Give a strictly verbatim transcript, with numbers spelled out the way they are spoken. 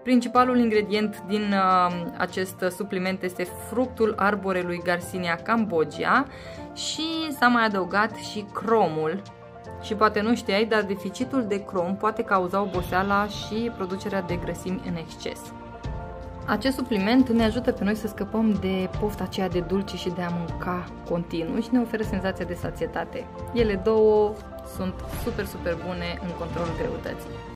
Principalul ingredient din uh, acest supliment este fructul arborelui Garcinia cambogia și s-a mai adăugat și cromul. Și poate nu știai, dar deficitul de crom poate cauza oboseala și producerea de grăsimi în exces. Acest supliment ne ajută pe noi să scăpăm de pofta aceea de dulce și de a mânca continuu și ne oferă senzația de sațietate. Ele două sunt super, super bune în controlul greutății.